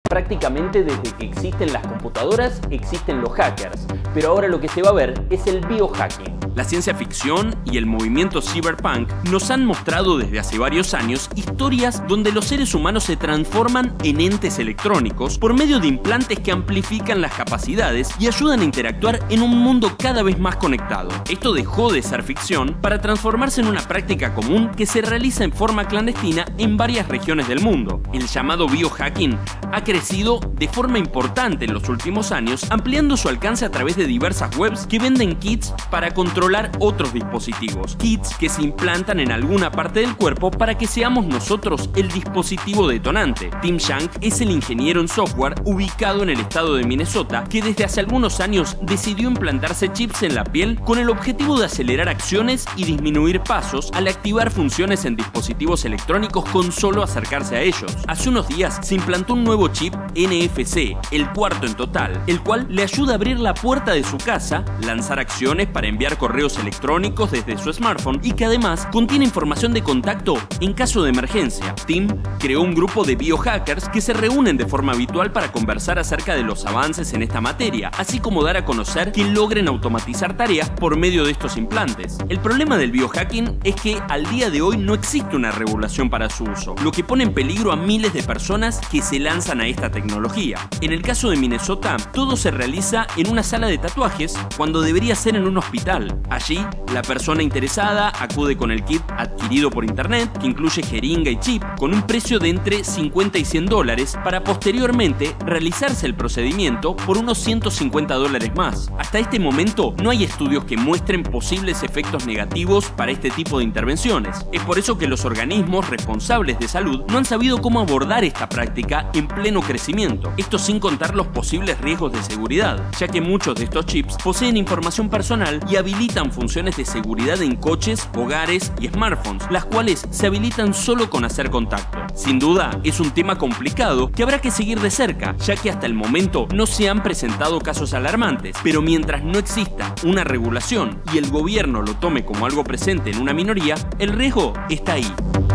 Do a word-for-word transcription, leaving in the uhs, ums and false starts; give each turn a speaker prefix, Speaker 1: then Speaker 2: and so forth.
Speaker 1: Prácticamente desde que existen las computadoras, existen los hackers, pero ahora lo que se va a ver es el biohacking. La ciencia ficción y el movimiento cyberpunk nos han mostrado desde hace varios años historias donde los seres humanos se transforman en entes electrónicos por medio de implantes que amplifican las capacidades y ayudan a interactuar en un mundo cada vez más conectado. Esto dejó de ser ficción para transformarse en una práctica común que se realiza en forma clandestina en varias regiones del mundo. El llamado biohacking ha crecido de forma importante en los últimos años, ampliando su alcance a través de diversas webs que venden kits para controlar otros dispositivos. Kits que se implantan en alguna parte del cuerpo para que seamos nosotros el dispositivo detonante. Tim Shank es el ingeniero en software ubicado en el estado de Minnesota que desde hace algunos años decidió implantarse chips en la piel con el objetivo de acelerar acciones y disminuir pasos al activar funciones en dispositivos electrónicos con solo acercarse a ellos. Hace unos días se implantó un nuevo chip N F C, el cuarto en total, el cual le ayuda a abrir la puerta de su casa, lanzar acciones para enviar correos electrónicos desde su smartphone y que además contiene información de contacto en caso de emergencia. Tim creó un grupo de biohackers que se reúnen de forma habitual para conversar acerca de los avances en esta materia, así como dar a conocer que logren automatizar tareas por medio de estos implantes. El problema del biohacking es que al día de hoy no existe una regulación para su uso, lo que pone en peligro a miles de personas que se lanzan a esta tecnología. En el caso de Minnesota, todo se realiza en una sala de tatuajes cuando debería ser en un hospital. Allí, la persona interesada acude con el kit adquirido por internet, que incluye jeringa y chip, con un precio de entre cincuenta y cien dólares, para posteriormente realizarse el procedimiento por unos ciento cincuenta dólares más. Hasta este momento no hay estudios que muestren posibles efectos negativos para este tipo de intervenciones. Es por eso que los organismos responsables de salud no han sabido cómo abordar esta práctica en pleno crecimiento. Esto sin contar los posibles riesgos de seguridad, ya que muchos de estos chips poseen información personal y habilitan funciones de seguridad en coches, hogares y smartphones, las cuales se habilitan solo con hacer contacto. Sin duda, es un tema complicado que habrá que seguir de cerca, ya que hasta el momento no se han presentado casos alarmantes, pero mientras no exista una regulación y el gobierno lo tome como algo presente en una minoría, el riesgo está ahí.